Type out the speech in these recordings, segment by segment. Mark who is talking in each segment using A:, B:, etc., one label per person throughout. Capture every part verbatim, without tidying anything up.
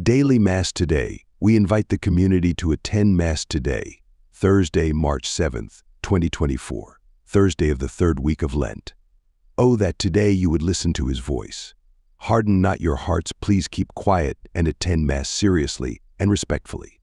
A: Daily Mass today. We invite the community to attend Mass today, Thursday, March seventh, twenty twenty-four, Thursday of the third week of Lent. Oh, that today you would listen to his voice. Harden not your hearts, please keep quiet and attend Mass seriously and respectfully.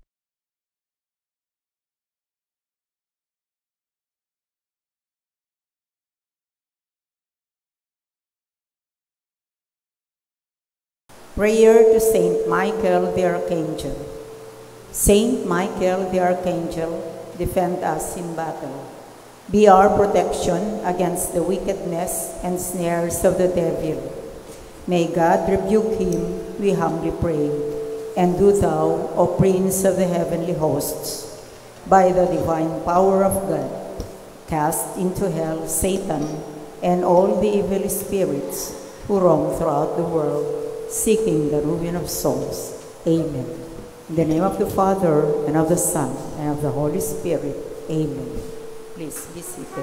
B: Prayer to Saint Michael the Archangel. Saint Michael the Archangel, defend us in battle. Be our protection against the wickedness and snares of the devil. May God rebuke him, we humbly pray. And do thou, O Prince of the heavenly hosts, by the divine power of God, cast into hell Satan and all the evil spirits who roam throughout the world, seeking the ruin of souls. Amen. In the name of the Father, and of the Son, and of the Holy Spirit. Amen. Please be seated.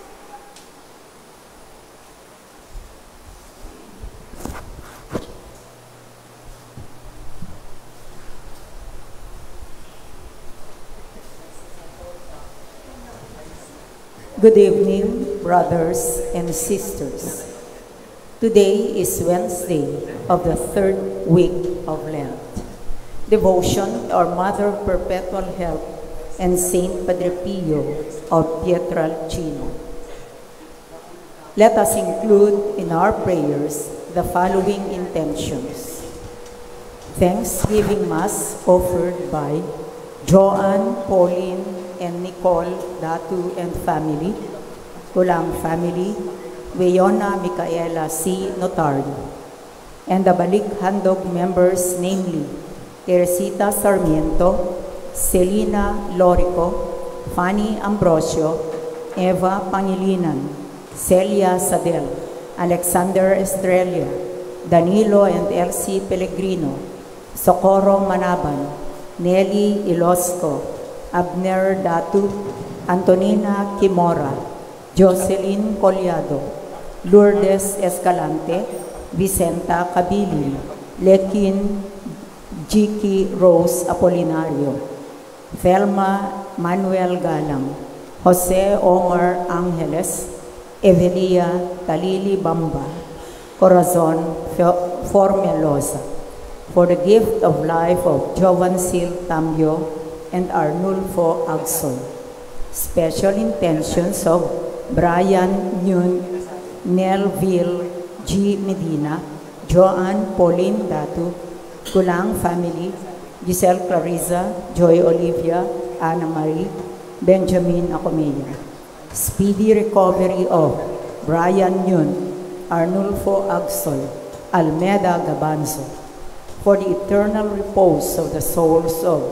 B: Good evening, brothers and sisters. Today is Wednesday of the third week of Lent. Devotion to our Mother of Perpetual Help and Saint Padre Pio of Pietrelcina. Let us include in our prayers the following intentions. Thanksgiving Mass offered by Joanne, Pauline, and Nicole Datu and family, Kulang family, Weyona Micaela C. Notario, and the Balik Handog members, namely Teresita Sarmiento, Celina Lorico, Fanny Ambrosio, Eva Pangilinan, Celia Sadel, Alexander Estrella, Danilo and Elsie Pellegrino, Socorro Manaban, Nelly Ilosco, Abner Datu, Antonina Kimora, Jocelyn Collado, Lourdes Escalante, Vicenta Cabilin, Lekin Jiki Rose Apolinario, Thelma Manuel Galang, Jose Omar Angeles, Evelia Talili Bamba, Corazon Formelosa, for the gift of life of Jovansil Tambio and Arnulfo Agson. Special intentions of Brian Nune, Nelville G. Medina, Joanne Pauline Datu, Kulang family, Giselle Clarissa, Joy Olivia, Anna Marie, Benjamin Acomea. Speedy recovery of Brian Nune, Arnulfo Agsoy, Almeda Gabanzo, for the eternal repose of the souls of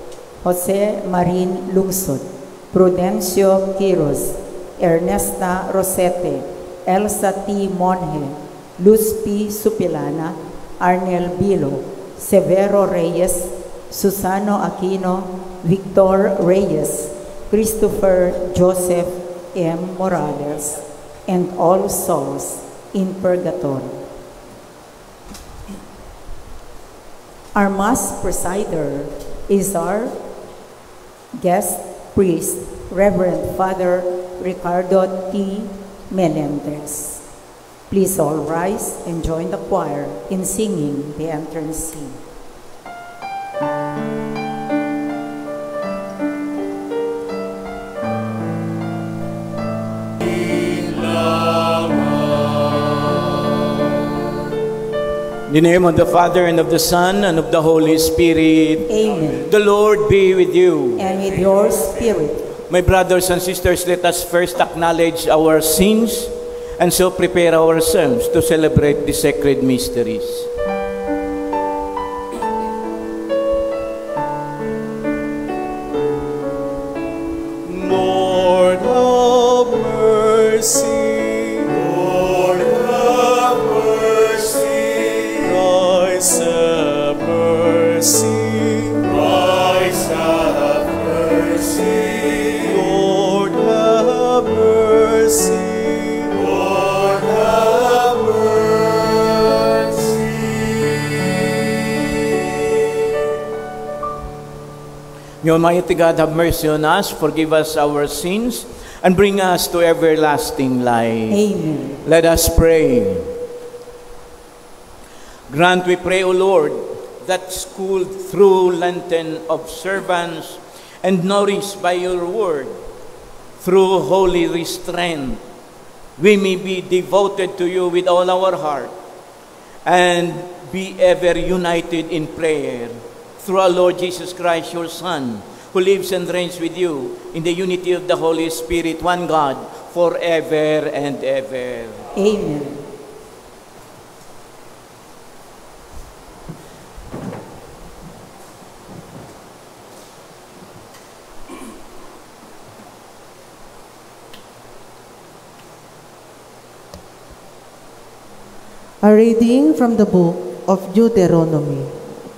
B: Jose Marin Lungsod, Prudencio Quiros, Ernesta Rosete, Elsa T. Monje, Luz P. Supilana, Arnel Bilo, Severo Reyes, Susano Aquino, Victor Reyes, Christopher Joseph M. Morales, and all souls in purgatory. Our Mass presider is our guest priest, Reverend Father Ricardo T. Melendres. Please all rise and join the choir in singing the entrance hymn.
C: In the name of the Father, and of the Son, and of the Holy Spirit.
B: Amen.
C: The Lord be with you.
B: And with your spirit.
C: My brothers and sisters, let us first acknowledge our sins and so prepare ourselves to celebrate the sacred mysteries.
D: Lord of mercy.
E: Lord have mercy.
C: May Almighty God have mercy on us, forgive us our sins, and bring us to everlasting life.
B: Amen.
C: Let us pray. Grant, we pray, O Lord, that schooled through Lenten observance and nourished by your word, through holy restraint, we may be devoted to you with all our heart and be ever united in prayer. Through our Lord Jesus Christ, your Son, who lives and reigns with you in the unity of the Holy Spirit, one God, forever and ever.
B: Amen.
E: A reading from the book of Deuteronomy.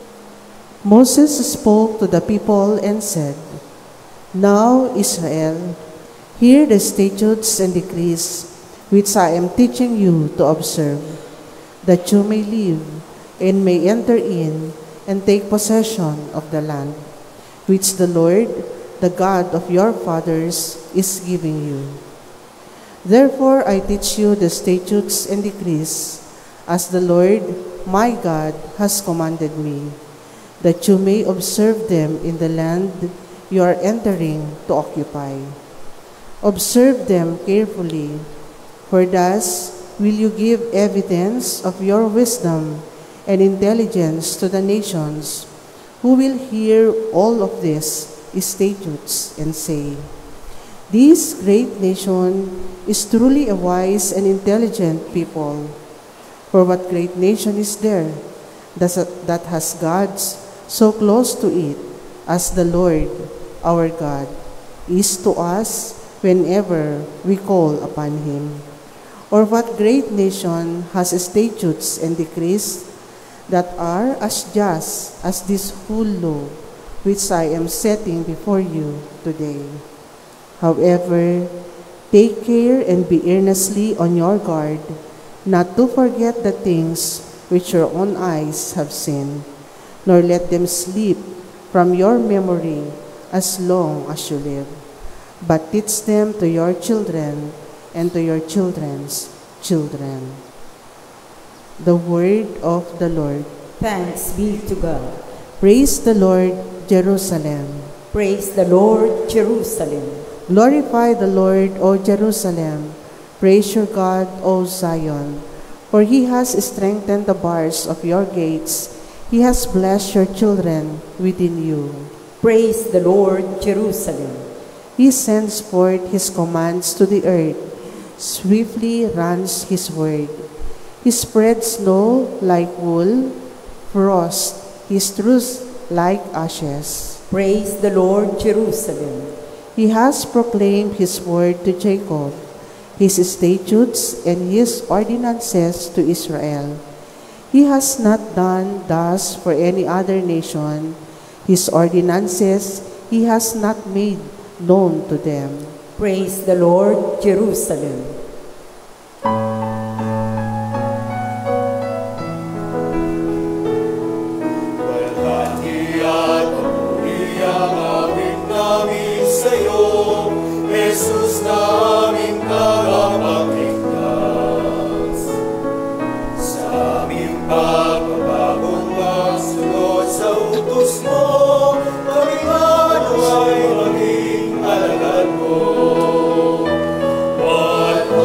E: Moses spoke to the people and said, Now, Israel, hear the statutes and decrees which I am teaching you to observe, that you may live and may enter in and take possession of the land, which the Lord, the God of your fathers, is giving you. Therefore I teach you the statutes and decrees, as the Lord, my God, has commanded me, that you may observe them in the land you are entering to occupy. Observe them carefully, for thus will you give evidence of your wisdom and intelligence to the nations, who will hear all of these statutes and say, This great nation is truly a wise and intelligent people. For what great nation is there that has gods so close to it as the Lord our God is to us whenever we call upon him? Or what great nation has statutes and decrees that are as just as this whole law which I am setting before you today? However, take care and be earnestly on your guard, not to forget the things which your own eyes have seen, nor let them slip from your memory as long as you live. But teach them to your children and to your children's children. The word of the Lord.
B: Thanks be to God.
E: Praise the Lord, Jerusalem.
B: Praise the Lord, Jerusalem.
E: Glorify the Lord, O Jerusalem. Praise your God, O Zion. For he has strengthened the bars of your gates. He has blessed your children within you.
B: Praise the Lord, Jerusalem.
E: He sends forth his commands to the earth. Swiftly runs his word. He spreads snow like wool, frost, his truth like ashes.
B: Praise the Lord, Jerusalem.
E: He has proclaimed his word to Jacob, his statutes and his ordinances to Israel. He has not done thus for any other nation. His ordinances he has not made known to them.
B: Praise the Lord, Jerusalem.
D: Walhati at papuri ang awit namin sa'yo, Jesus na aming tagapagligtas. Sa aming pagbabagong magsunod sa utos mo, kaming ano ay maging alagad mo. Walhati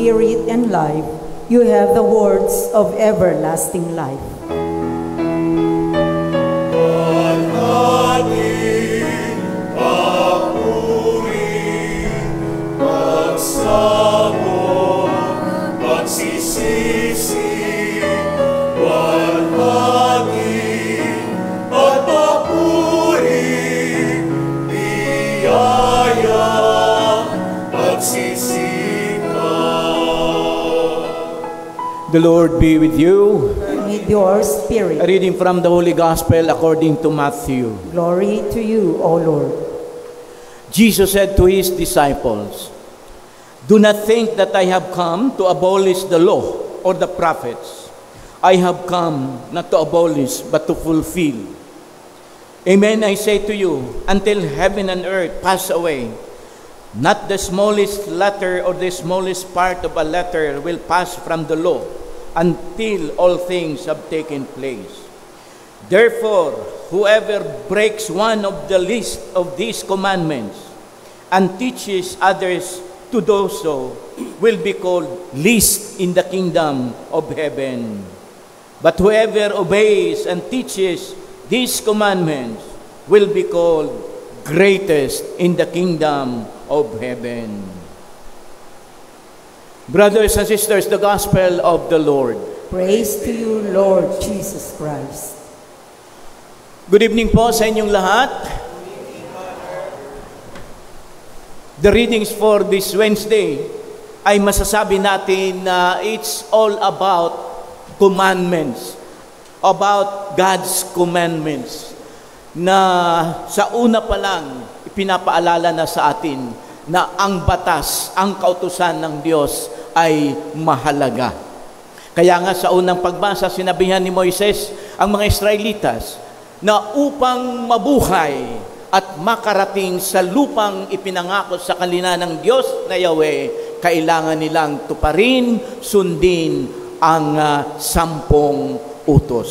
B: spirit and life. You have the words of everlasting life.
C: The Lord be with you.
B: And with your spirit.
C: A reading from the Holy Gospel according to Matthew.
B: Glory to you, O Lord.
C: Jesus said to his disciples, "Do not think that I have come to abolish the law or the prophets. I have come not to abolish, but to fulfill. Amen, I say to you, until heaven and earth pass away, not the smallest letter or the smallest part of a letter will pass from the law until all things have taken place. Therefore, whoever breaks one of the least of these commandments and teaches others to do so will be called least in the kingdom of heaven. But whoever obeys and teaches these commandments will be called greatest in the kingdom of heaven." Brothers and sisters, the gospel of the Lord.
B: Praise to you, Lord Jesus Christ.
C: Good evening po sa inyong lahat. The readings for this Wednesday ay masasabi natin na it's all about commandments, about God's commandments, na sa una pa lang ipinapaalala na sa atin na ang batas, ang kautusan ng Diyos ay mahalaga. Kaya nga sa unang pagbasa, sinabihan ni Moises ang mga Israelitas na upang mabuhay at makarating sa lupang ipinangako sa kanila ng Diyos na Yahweh, kailangan nilang tuparin, sundin ang uh, sampung utos.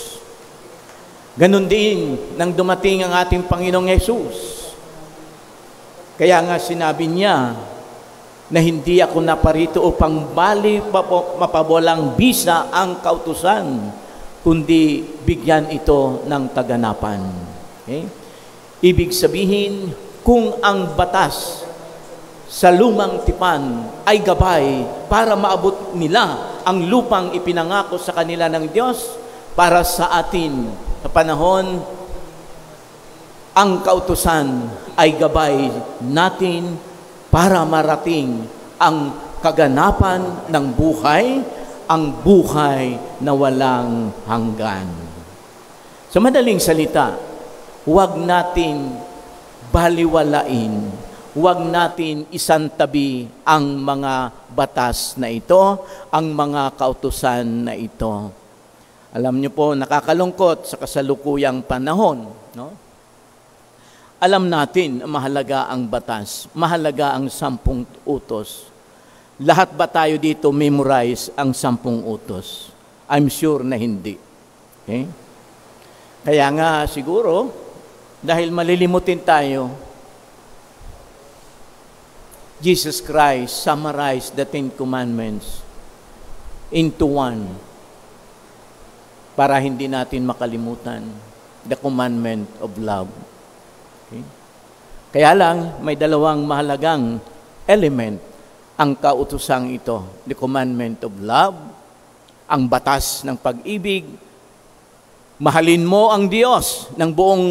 C: Ganon din nang dumating ang ating Panginoong Yesus. Kaya nga sinabi niya na hindi ako naparito upang bali mapabolang bisa ang kautusan, kundi bigyan ito ng kaganapan. Okay? Ibig sabihin, kung ang batas sa lumang tipan ay gabay para maabot nila ang lupang ipinangako sa kanila ng Diyos, para sa atin sa panahon, ang kautusan ay gabay natin para marating ang kaganapan ng buhay, ang buhay na walang hanggan. Sa madaling salita, huwag natin baliwalain, huwag natin isantabi ang mga batas na ito, ang mga kautusan na ito. Alam niyo po, nakakalungkot sa kasalukuyang panahon, no? Alam natin, mahalaga ang batas, mahalaga ang sampung utos. Lahat ba tayo dito memorize ang sampung utos? I'm sure na hindi. Okay? Kaya nga siguro, dahil malilimutin tayo, Jesus Christ summarized the Ten Commandments into one para hindi natin makalimutan the commandment of love. Okay? Kaya lang, may dalawang mahalagang element ang kautusang ito. The commandment of love, ang batas ng pag-ibig. Mahalin mo ang Diyos ng buong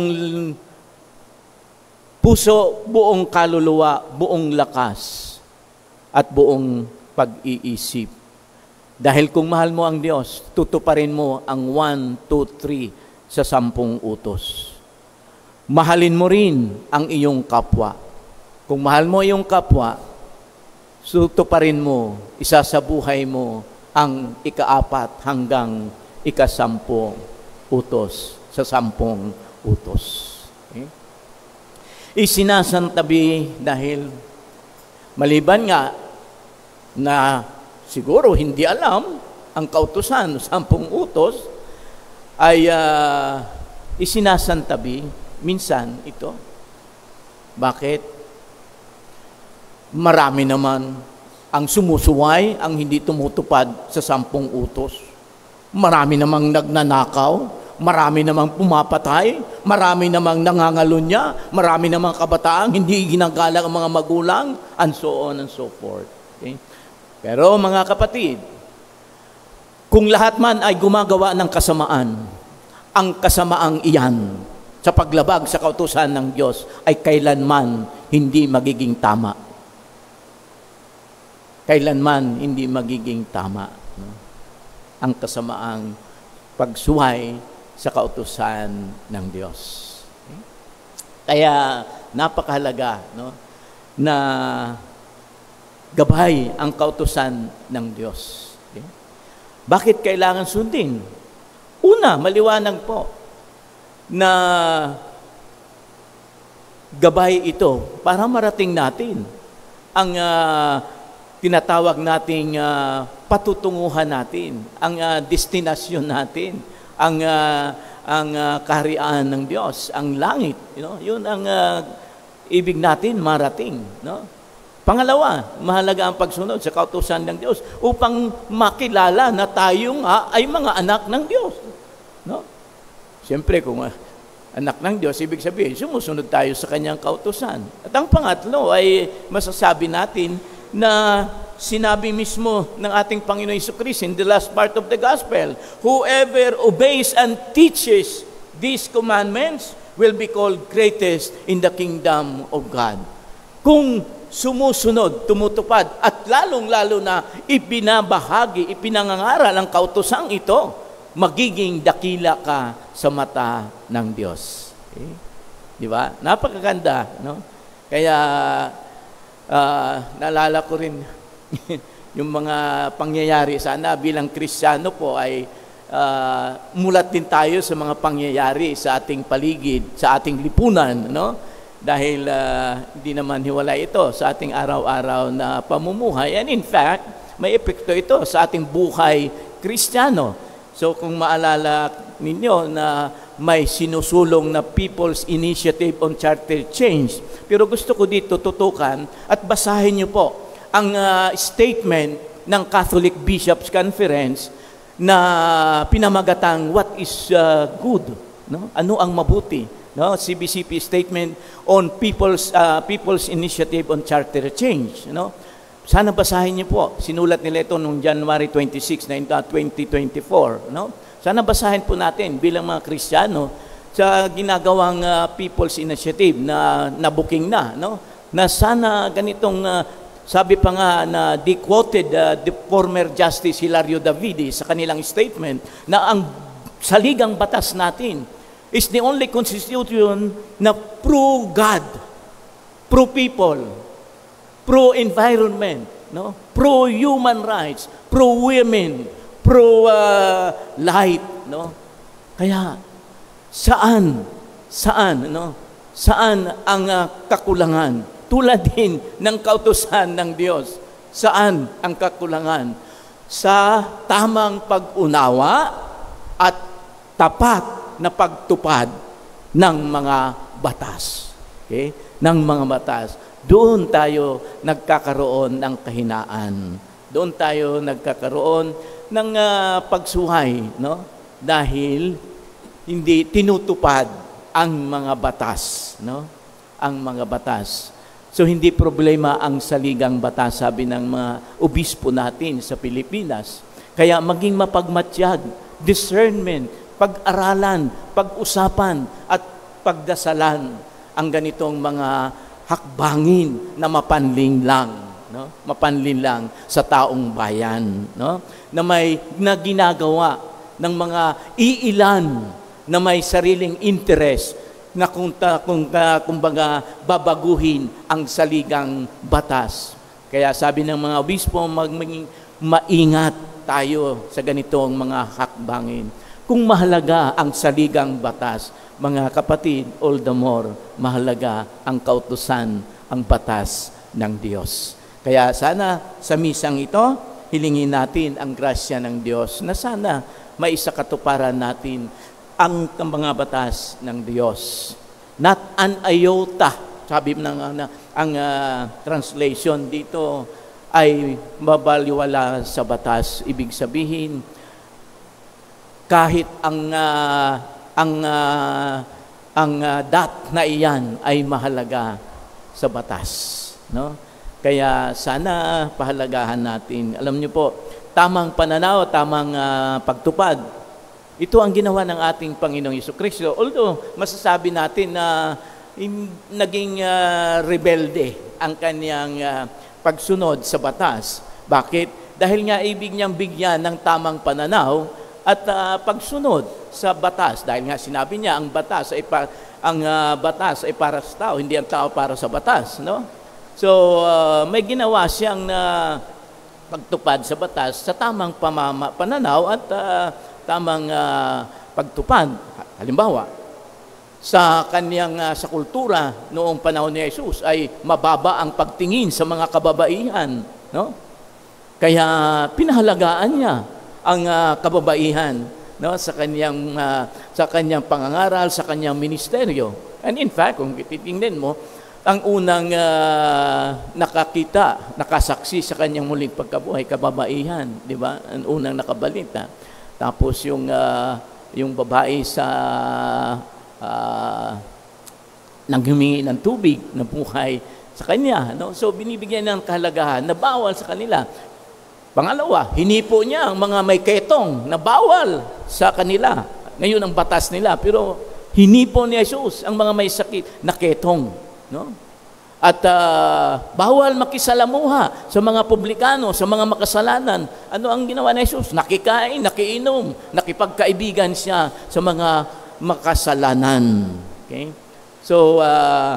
C: puso, buong kaluluwa, buong lakas, at buong pag-iisip. Dahil kung mahal mo ang Diyos, tutuparin mo ang one, two, three sa sampung utos. Mahalin mo rin ang iyong kapwa. Kung mahal mo iyong kapwa, tutuparin mo, isa sa buhay mo, ang ikaapat hanggang ikasampu utos sa sampung utos. Okay? Isinasantabi dahil maliban nga na siguro hindi alam ang kautusan, sampung utos, ay uh, isinasantabi minsan ito. Bakit? Marami naman ang sumusuway, ang hindi tumutupad sa sampung utos. Marami namang nagnanakaw, marami namang pumapatay, marami namang nangangalunya, marami namang kabataan, hindi ginagalang ang mga magulang, and so on and so forth. Okay? Pero mga kapatid, kung lahat man ay gumagawa ng kasamaan, ang kasamaang iyan sa paglabag sa kautusan ng Diyos ay kailanman hindi magiging tama. Kailanman hindi magiging tama. No? Ang kasamaang pagsuway sa kautusan ng Diyos. Okay? Kaya napakahalaga, no, na gabay ang kautusan ng Diyos. Okay? Bakit kailangan sundin? Una, maliwanag po na gabay ito para marating natin ang uh, tinatawag nating uh, patutunguhan natin, ang uh, destinasyon natin, ang uh, ang uh, kaharian ng Diyos, ang langit, you know, yun ang uh, ibig natin marating, no? Pangalawa, mahalaga ang pagsunod sa kautusan ng Diyos upang makilala na tayo nga ay mga anak ng Diyos, no? Siyempre, kung uh, anak ng Diyos, ibig sabihin, sumusunod tayo sa kanyang kautusan. At ang pangatlo ay masasabi natin na sinabi mismo ng ating Panginoon Jesucristo in the last part of the gospel, whoever obeys and teaches these commandments will be called greatest in the kingdom of God. Kung sumusunod, tumutupad, at lalong-lalo na ipinabahagi, ipinangangaral ang kautosang ito, magiging dakila ka sa mata ng Diyos. Okay? Di ba? Napakaganda, no? Kaya uh, naalala ko rin yung mga pangyayari. Sana bilang Kristiyano po ay uh, mulat din tayo sa mga pangyayari sa ating paligid, sa ating lipunan, no? Dahil uh, hindi naman hiwalay ito sa ating araw-araw na pamumuhay. And in fact, may epekto ito sa ating buhay Kristiyano. So kung maalala ninyo na may sinusulong na People's Initiative on Charter Change. Pero gusto ko dito tutukan at basahin niyo po ang uh, statement ng Catholic Bishops' Conference na pinamagatang what is uh, good, no? Ano ang mabuti, no? C B C P statement on People's uh, People's Initiative on Charter Change, no? Sana basahin niyo po. Sinulat nila ito noong January twenty-sixth, twenty twenty-four, no? Sana basahin po natin bilang mga Kristiyano sa ginagawang uh, People's Initiative na nabuking na, no? Na sana ganitong uh, sabi pa nga na di quoted uh, the former Justice Hilario Davide sa kanilang statement na ang saligang batas natin is the only constitution na pro-God, pro-people, pro-environment, no? Pro-human rights, pro-women, pro-light, uh, no? Kaya saan, saan, no? Saan ang uh, kakulangan? Tulad din ng kautusan ng Diyos. Saan ang kakulangan? Sa tamang pag-unawa at tapat na pagtupad ng mga batas. Okay? Ng mga batas. Doon tayo nagkakaroon ng kahinaan. Doon tayo nagkakaroon ng uh, pagsuhay, no? Dahil hindi tinutupad ang mga batas, no? Ang mga batas. So, hindi problema ang saligang batas, sabi ng mga obispo natin sa Pilipinas. Kaya maging mapagmatyag, discernment, pag-aralan, pag-usapan, at pagdasalan ang ganitong mga hakbangin na mapanling lang, no? Mapanling lang sa taong bayan, no? Na may na ginagawa ng mga iilan na may sariling interest na kung, ta, kung ta, kumbaga babaguhin ang saligang batas. Kaya sabi ng mga obispo, maging maingat tayo sa ganitong mga hakbangin. Kung mahalaga ang saligang batas, mga kapatid, all the more mahalaga ang kautusan, ang batas ng Diyos. Kaya sana sa misang ito, hilingin natin ang grasya ng Diyos na sana maisakatuparan natin ang mga batas ng Diyos. Not an iota, sabi ng uh, ang uh, translation dito, ay mabaliwala sa batas. Ibig sabihin, kahit ang uh, ang uh, ang uh, dat na iyan ay mahalaga sa batas, no? Kaya sana pahalagahan natin. Alam niyo po, tamang pananaw, tamang uh, pagtupad, ito ang ginawa ng ating Panginoong Jesucristo. Although masasabi natin na in, naging uh, rebelde ang kanyang uh, pagsunod sa batas. Bakit? Dahil nga ibig niyang bigyan ng tamang pananaw at uh, pagsunod sa batas. Dahil nga sinabi niya, ang batas ay pa, ang uh, batas ay para sa tao, hindi ang tao para sa batas, no? So uh, may ginawa siyang uh, pagtupad sa batas sa tamang pamama, pananaw at uh, tamang uh, pagtupad. Halimbawa, sa kaniyang uh, sa kultura noong panahon ni Jesus ay mababa ang pagtingin sa mga kababaihan, no? Kaya pinahalagaan niya ang uh, kababaihan, no, sa kaniyang uh, sa kaniyang pangangaral, sa kaniyang ministeryo. And in fact, kung titingnan mo, ang unang uh, nakakita, nakasaksi sa kanyang muling pagkabuhay, kababaihan, di ba? Ang unang nakabalita. Tapos yung uh, yung babae sa uh, nang humingi ng tubig na buhay sa kanya, no? So binibigyan ng kahalagahan na bawal sa kanila. Pangalawa, hinipo niya ang mga may ketong na bawal sa kanila. Ngayon ang batas nila, pero hinipo ni Jesus ang mga may sakit na ketong, no? At uh, bawal makisalamuha sa mga publikano, sa mga makasalanan. Ano ang ginawa ni Jesus? Nakikain, nakiinom, nakipagkaibigan siya sa mga makasalanan. Okay? So, uh,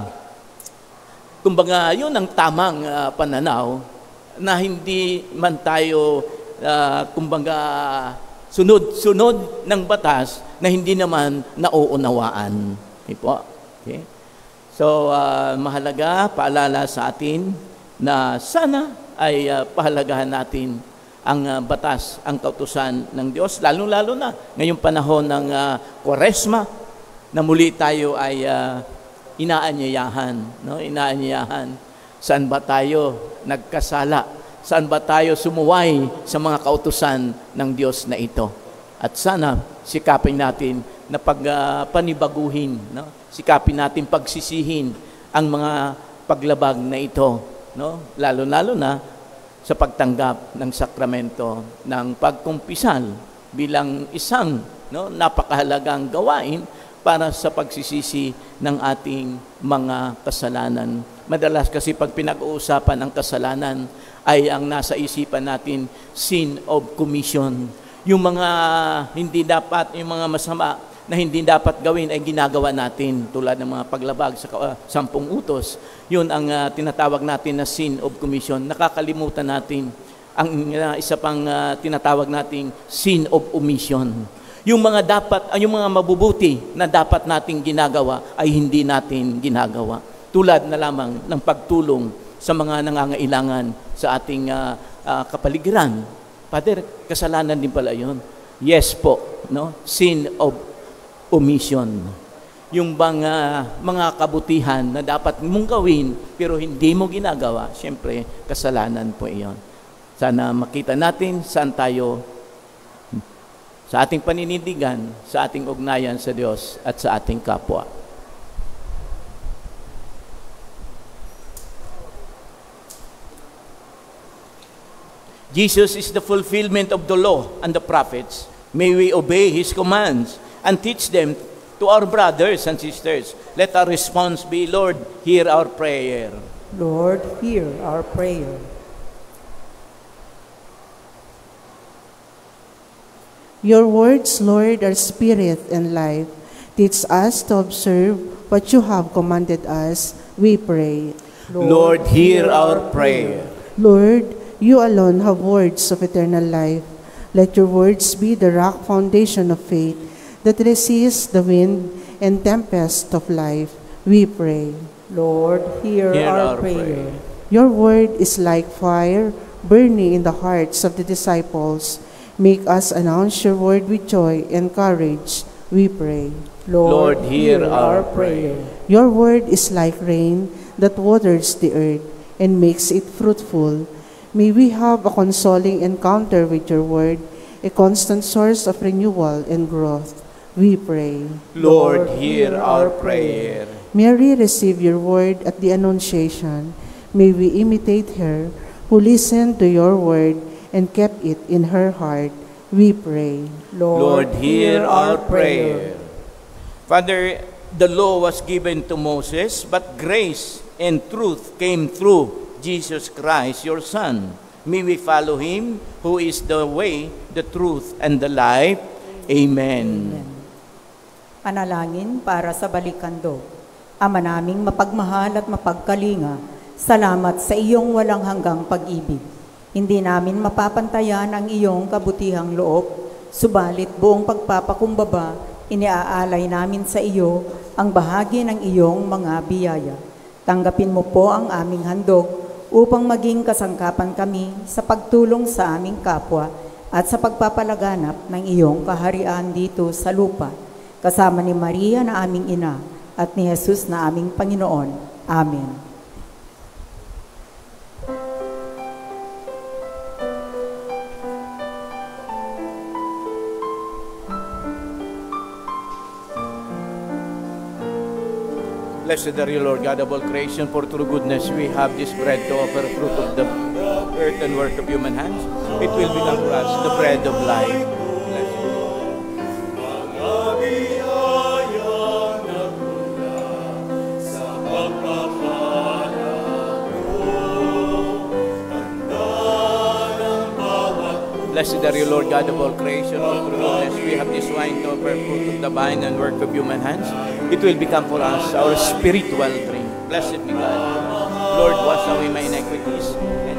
C: kumbaga, yun ang tamang uh, pananaw na hindi man tayo, uh, kumbaga, sunod-sunod ng batas na hindi naman nauunawaan. Okay po? Okay? So, uh, mahalaga, paalala sa atin na sana ay uh, pahalagahan natin ang uh, batas, ang kautusan ng Diyos, lalo-lalo na ngayong panahon ng uh, Kwaresma, na muli tayo ay uh, inaanyayahan, no? Inaanyayahan. Saan ba tayo nagkasala? Saan ba tayo sumuway sa mga kautusan ng Diyos na ito? At sana sikapin natin na pagpanibaguhin, uh, no? Sikapin natin pagsisihin ang mga paglabag na ito, no? Lalo-lalo na sa pagtanggap ng sakramento ng pagkumpisal bilang isang, no, napakahalagang gawain para sa pagsisisi ng ating mga kasalanan. Madalas kasi pag pinag-uusapan ang kasalanan ay ang nasa isipan natin, sin of commission. Yung mga hindi dapat, yung mga masama na hindi dapat gawin ay ginagawa natin, tulad ng mga paglabag sa uh, sampung utos. Yun ang uh, tinatawag natin na sin of commission. Nakakalimutan natin ang uh, isa pang uh, tinatawag nating sin of omission. Yung mga dapat, uh, yung mga mabubuti na dapat nating ginagawa ay hindi natin ginagawa. Tulad na lamang ng pagtulong sa mga nangangailangan sa ating uh, uh, kapaligiran. Pader, kasalanan din pala yun. Yes po, no? Sin of omission. Yung bang uh, mga kabutihan na dapat mong gawin pero hindi mo ginagawa, siyempre kasalanan po iyon. Sana makita natin saan tayo sa ating paninindigan, sa ating ugnayan sa Diyos at sa ating kapwa. Jesus is the fulfillment of the law and the prophets. May we obey His commands and teach them to our brothers and sisters. Let our response be, Lord, hear our prayer.
B: Lord, hear our prayer.
E: Your words, Lord, are spirit and life. Teach us to observe what you have commanded us, we pray.
C: Lord, hear our prayer.
E: Lord, you alone have words of eternal life. Let your words be the rock foundation of faith that resists the wind and tempest of life, we pray.
B: Lord, hear,
C: Hear
B: our,
C: our
B: prayer.
C: prayer.
E: Your word is like fire burning in the hearts of the disciples. Make us announce your word with joy and courage, we pray.
C: Lord, hear our prayer.
E: Your word is like rain that waters the earth and makes it fruitful. May we have a consoling encounter with your word, a constant source of renewal and growth. We pray.
C: Lord, hear our prayer.
E: Mary received your word at the Annunciation. May we imitate her, who listened to your word and kept it in her heart. We pray.
C: Lord, hear our prayer. Father, the law was given to Moses, but grace and truth came through Jesus Christ, your Son. May we follow him, who is the way, the truth, and the life. Amen.
B: Amen. Panalangin para sa balikando. Ama naming mapagmahal at mapagkalinga, salamat sa iyong walang hanggang pag-ibig. Hindi namin mapapantayan ang iyong kabutihang loob, subalit buong pagpapakumbaba, iniaalay namin sa iyo ang bahagi ng iyong mga biyaya. Tanggapin mo po ang aming handog upang maging kasangkapan kami sa pagtulong sa aming kapwa at sa pagpapalaganap ng iyong kaharian dito sa lupa. Kasama ni Maria na aming ina at ni Jesus na aming Panginoon. Amen.
C: Blessed are you, Lord God of all creation, for through goodness we have this bread to offer, fruit of the earth and work of human hands. It will become for us the bread of life. Bless you. Blessed are you, Lord God of all creation, for through goodness we have this wine to offer, fruit of the vine and work of human hands. It will become for us our spiritual drink. Blessed be God. Lord, wash away my iniquities.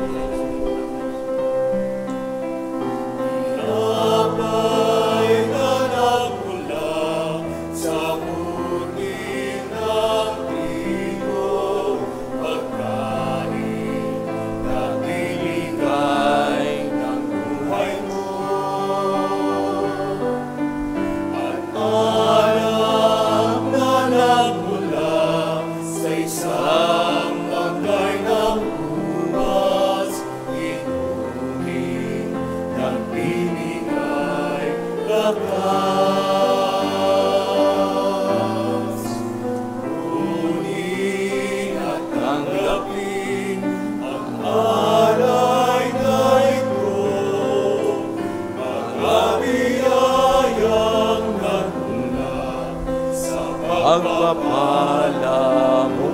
C: Pagpapala mo,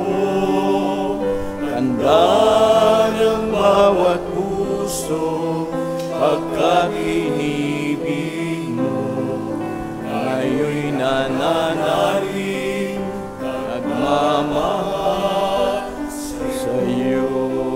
C: tanda ng bawat puso, pagkakinibig mo, ngayon'y nananalig, nagmamahal sa iyo.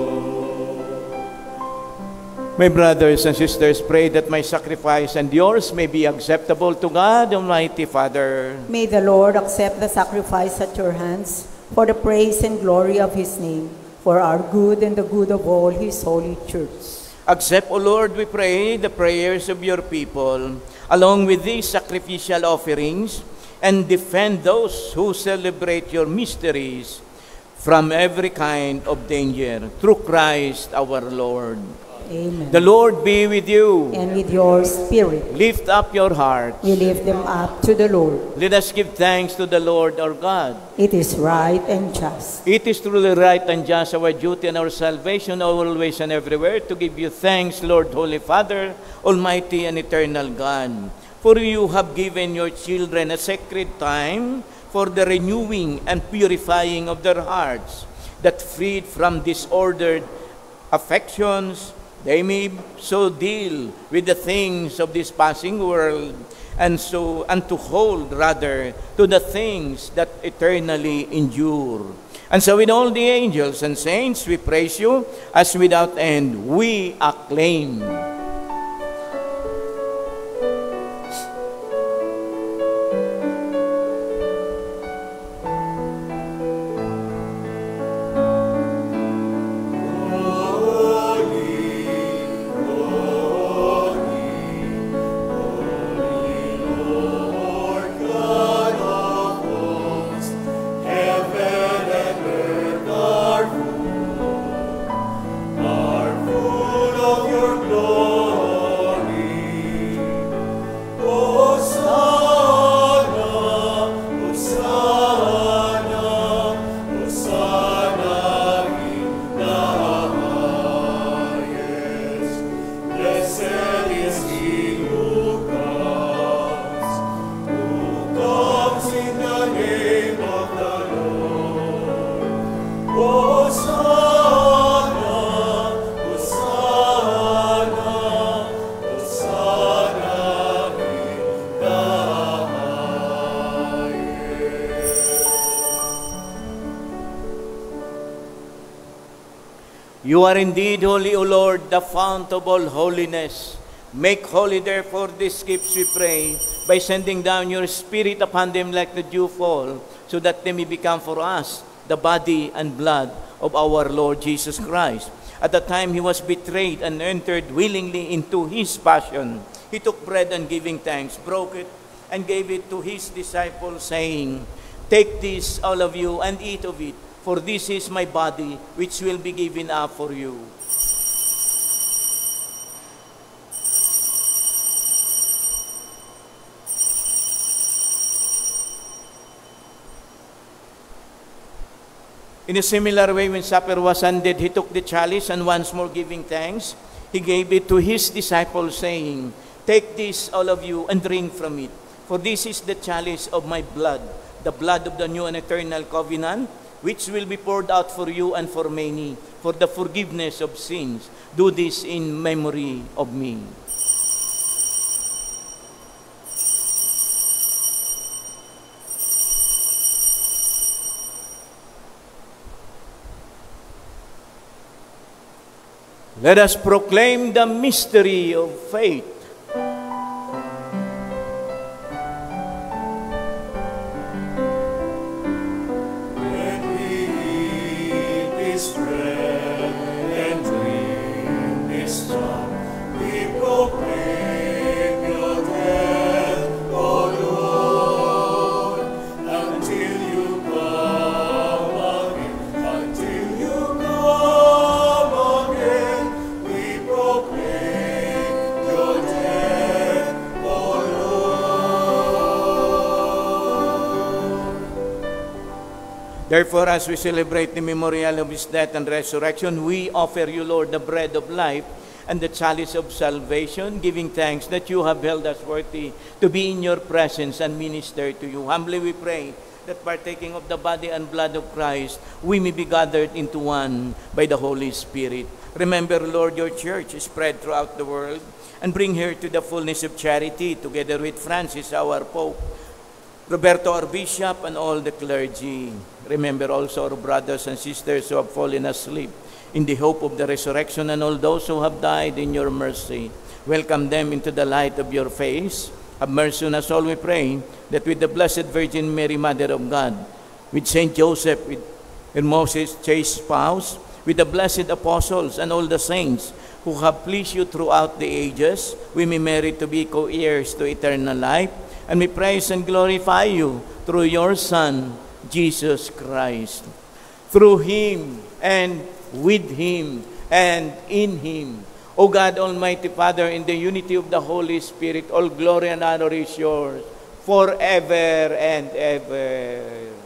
C: My brothers and sisters, pray that my sacrifice and yours may be acceptable to God, Almighty Father.
B: May the Lord accept the sacrifice at your hands for the praise and glory of his name, for our good and the good of all his holy church.
C: Accept, O Lord, we pray, the prayers of your people, along with these sacrificial offerings, and defend those who celebrate your mysteries from every kind of danger, through Christ our Lord.
B: Amen.
C: The Lord be with you.
B: And with your spirit,
C: Lift up your hearts.
B: we lift them up to the Lord.
C: Let us give thanks to the Lord our God.
B: It is right and just.
C: It is truly right and just, our duty and our salvation, always and everywhere, to give you thanks, Lord, Holy Father, Almighty and eternal God. For you have given your children a sacred time for the renewing and purifying of their hearts, that freed from disordered affections, they may so deal with the things of this passing world, and so and to hold rather to the things that eternally endure. And so with all the angels and saints we praise you, as without end we acclaim.
D: Our food.
C: You are indeed holy, O Lord, the fount of all holiness. Make holy, therefore, these gifts, we pray, by sending down your Spirit upon them like the dew fall, so that they may become for us the body and blood of our Lord Jesus Christ. At the time he was betrayed and entered willingly into his passion, he took bread and giving thanks, broke it, and gave it to his disciples, saying, Take this, all of you, and eat of it, for this is my body, which will be given up for you. In a similar way, when supper was ended, he took the chalice, and once more giving thanks, he gave it to his disciples, saying, Take this, all of you, and drink from it. For this is the chalice of my blood, the blood of the new and eternal covenant, which will be poured out for you and for many, for the forgiveness of sins. Do this in memory of me. Let us proclaim the mystery of faith.
D: When we eat this bread and drink this cup, we proclaim your death, O Lord, until you come again, until you come again. We proclaim your death, O Lord.
C: Therefore, as we celebrate the memorial of his death and resurrection, we offer you, Lord, the bread of life and the chalice of salvation, giving thanks that you have held us worthy to be in your presence and minister to you. Humbly we pray that partaking of the body and blood of Christ, we may be gathered into one by the Holy Spirit. Remember, Lord, your church is spread throughout the world, and bring her to the fullness of charity, together with Francis, our Pope, Roberto, our Bishop, and all the clergy. Remember also our brothers and sisters who have fallen asleep in the hope of the resurrection, and all those who have died in your mercy. Welcome them into the light of your face. Have mercy on us all, we pray, that with the Blessed Virgin Mary, Mother of God, with Saint Joseph, with and Moses, chaste spouse, with the blessed apostles and all the saints who have pleased you throughout the ages, we may merit to be co-heirs to eternal life, and we praise and glorify you through your Son, Jesus Christ. Through him and with him and in him, O God, Almighty Father, in the unity of the Holy Spirit, all glory and honor is yours forever and ever.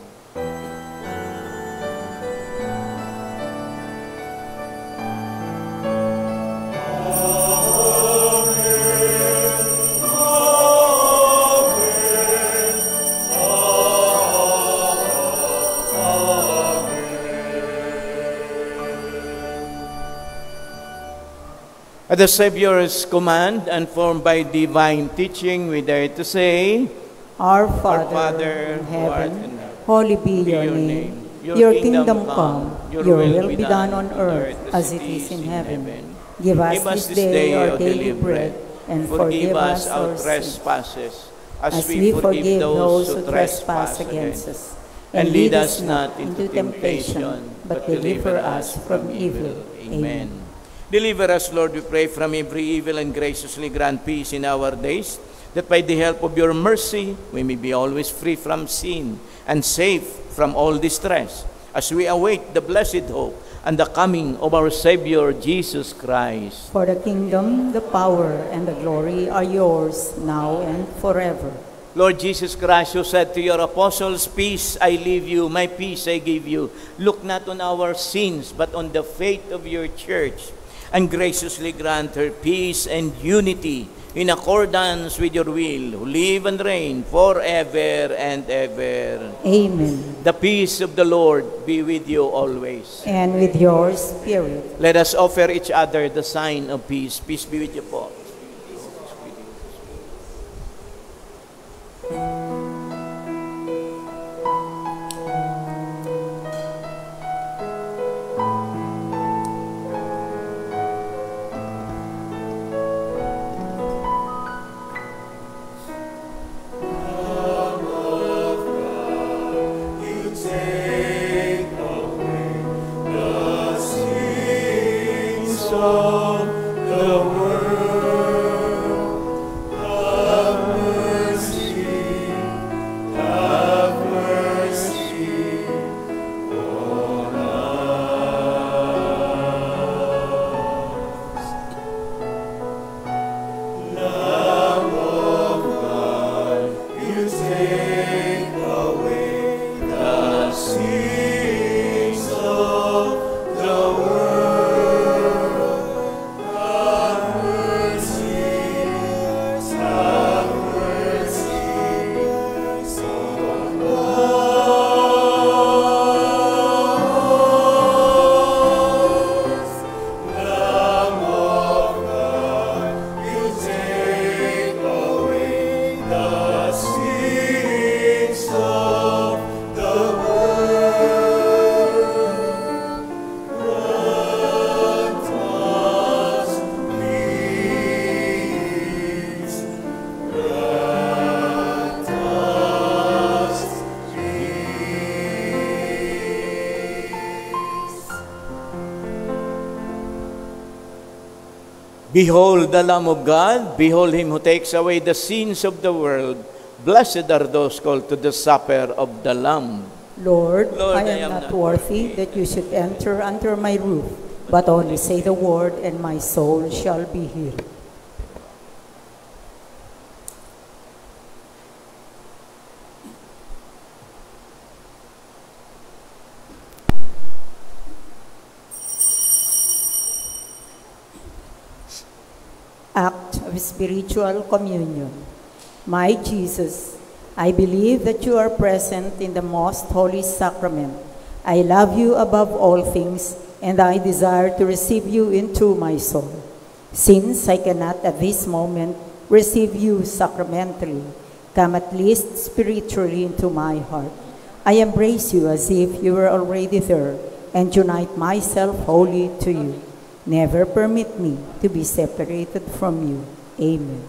C: At the Savior's command and formed by divine teaching, we dare to say,
B: Our Father,
C: Father,
B: in
C: who art
B: heaven,
C: in heaven,
B: holy be your name. Your kingdom come, your will be done on earth as it is in heaven. Give us this day our daily bread, and forgive us our trespasses,
C: as
B: as we forgive those who trespass against us.
C: And lead us not into temptation, but deliver us from evil. Amen. Deliver us, Lord, we pray, from every evil, and graciously grant peace in our days, that by the help of your mercy, we may be always free from sin and safe from all distress, as we await the blessed hope and the coming of our Savior, Jesus Christ.
B: For the kingdom, the power, and the glory are yours, now and forever.
C: Lord Jesus Christ, who said to your apostles, Peace I leave you, my peace I give you. Look not on our sins, but on the faith of your church, and graciously grant her peace and unity in accordance with your will, who live and reign forever and ever.
B: Amen.
C: The peace of the Lord be with you always.
B: And with your spirit.
C: Let us offer each other the sign of peace. Peace be with you po. Behold the Lamb of God, behold him who takes away the sins of the world. Blessed are those called to the supper of the Lamb.
B: Lord,
C: Lord,
B: I am not worthy that you should enter under my roof, but only say the word, and my soul shall be healed. Act of spiritual communion. My Jesus, I believe that you are present in the most holy sacrament. I love you above all things, and I desire to receive you into my soul. Since I cannot at this moment receive you sacramentally, come at least spiritually into my heart. I embrace you as if you were already there, and unite myself wholly to you. Never permit me to be separated from you. Amen.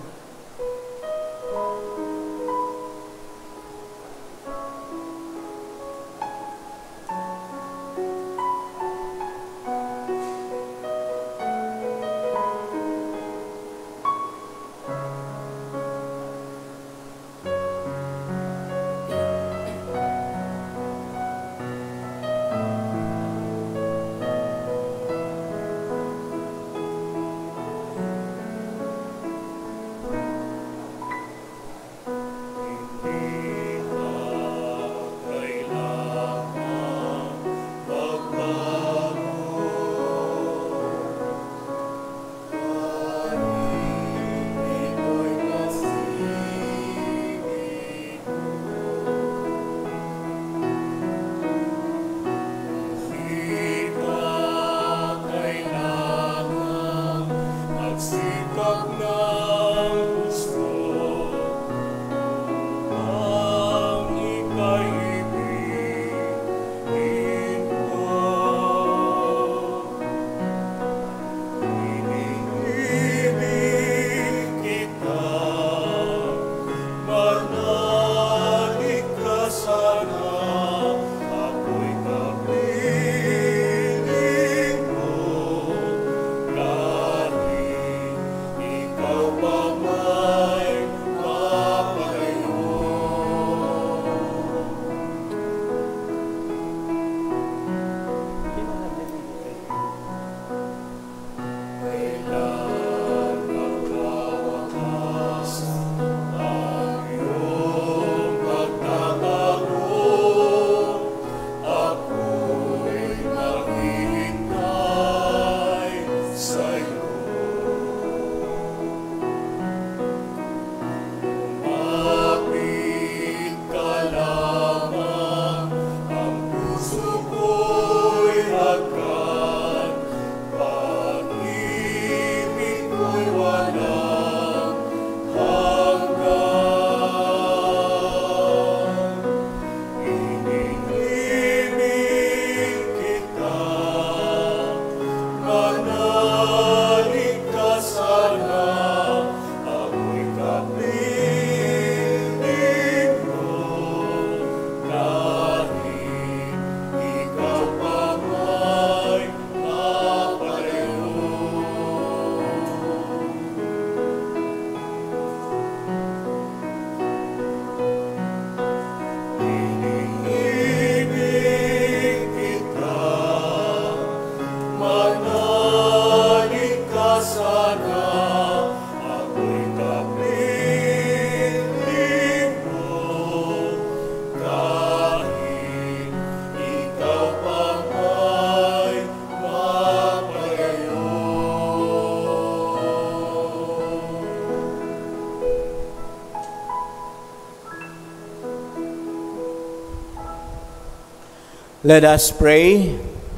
C: Let us pray.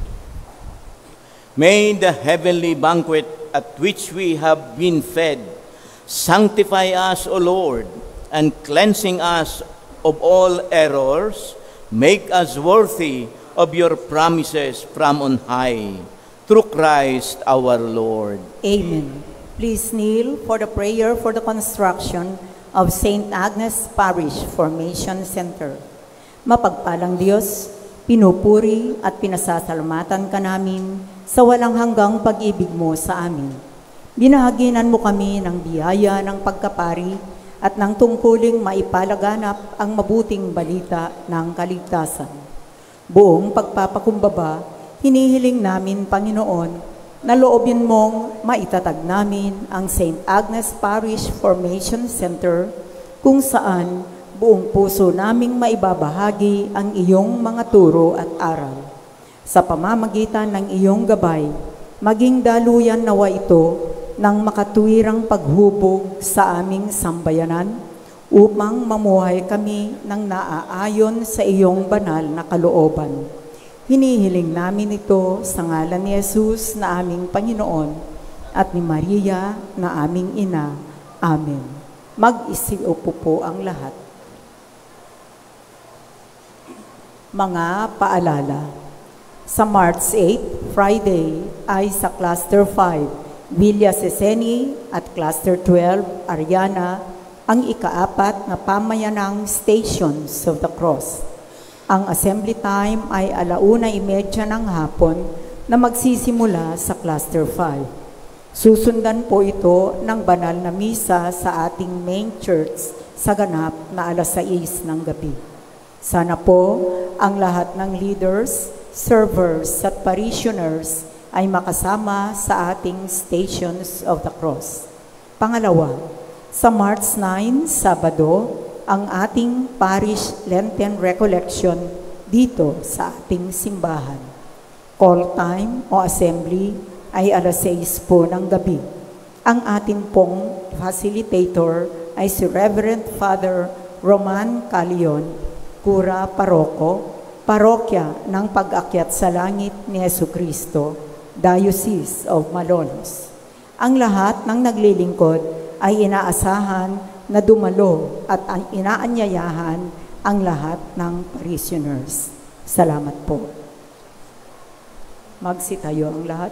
C: May the heavenly banquet at which we have been fed sanctify us, O Lord, and cleansing us of all errors, make us worthy of your promises from on high. Through Christ our Lord.
B: Amen. Please kneel for the prayer for the construction of Saint Agnes Parish Formation Center. Mapagpalang Diyos, pinupuri at pinasasalamatan ka namin sa walang hanggang pag-ibig mo sa amin. Binahaginan mo kami ng biyaya ng pagkapari at ng tungkuling maipalaganap ang mabuting balita ng kaligtasan. Buong pagpapakumbaba, hinihiling namin, Panginoon, na loobin mong maitatag namin ang Saint Agnes Parish Formation Center kung saan buong puso naming maibabahagi ang iyong mga turo at aral. Sa pamamagitan ng iyong gabay, maging daluyan nawa ito ng makatuwirang paghubog sa aming sambayanan upang mamuhay kami ng naaayon sa iyong banal na kalooban. Hinihiling namin ito sa ngalan ni Jesus na aming Panginoon at ni Maria na aming Ina. Amen. Mag-isiupo po ang lahat. Mga paalala. Sa March eighth, Friday, ay sa Cluster five, Villa Seseni at Cluster twelve, Ariana, ang ikaapat na pamayanang Stations of the Cross. Ang assembly time ay alauna imedya ng hapon na magsisimula sa Cluster five. Susundan po ito ng banal na misa sa ating main church sa ganap na alas sais ng gabi. Sana po ang lahat ng leaders, servers at parishioners ay makasama sa ating Stations of the Cross. Pangalawa, sa March ninth, Sabado, ang ating Parish Lenten Recollection dito sa ating simbahan. Call time o assembly ay alas sais po ng gabi. Ang ating pong facilitator ay si Reverend Father Roman Calion, Cura Paroko, Parokya ng Pag-akyat sa Langit ni Jesucristo, Diocese of Malolos. Ang lahat ng naglilingkod ay inaasahan na dumalo at ang inaanyayahan ang lahat ng parishioners. Salamat po. Magsitayo ang lahat.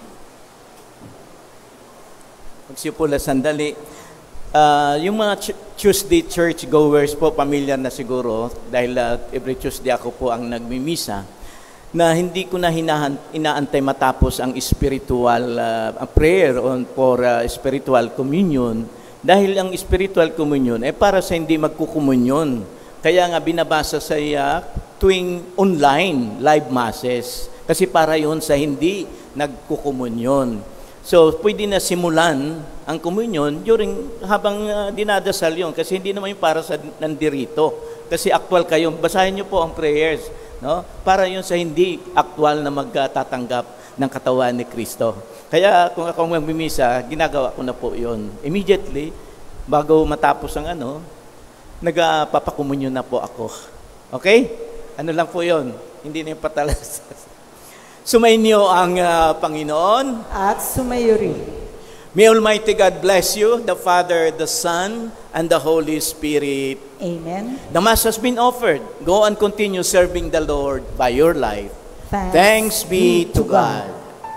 C: Magsipula sandali. Uh, yung mga ch- Tuesday church goers po, familiar na siguro dahil uh, every Tuesday ako po ang nagmimisa, na hindi ko na hinahan, inaantay matapos ang spiritual uh, prayer on for uh, spiritual communion, dahil ang spiritual communion ay para sa hindi magkukumunyon. Kaya nga binabasa sa uh, tuwing online live masses, kasi para yun sa hindi nagkukumunyon. So, pwede na simulan ang komunyon during habang uh, dinadasal yun, kasi hindi naman yung para sa nandirito. Kasi actual kayo, basahin niyo po ang prayers, no? Para yun sa hindi actual na magtatanggap ng katawan ni Kristo. Kaya kung ako magmimisa, ginagawa ko na po yun. Immediately, bago matapos ang ano, nagpapakomunyon na po ako. Okay? Ano lang po yun? Hindi na yung patalas. Sumainyo ang uh, Panginoon.
B: At sumayo rin.
C: May Almighty God bless you, the Father, the Son, and the Holy Spirit.
B: Amen.
C: The Mass has been offered. Go and continue serving the Lord by your life.
B: Thanks,
C: Thanks be to God.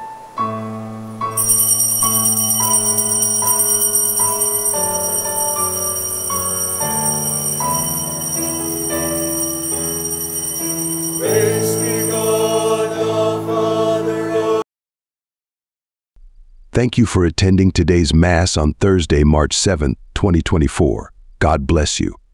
D: Praise be God the Father.
A: Thank you for attending today's Mass on Thursday, March seventh, twenty twenty-four. God bless you.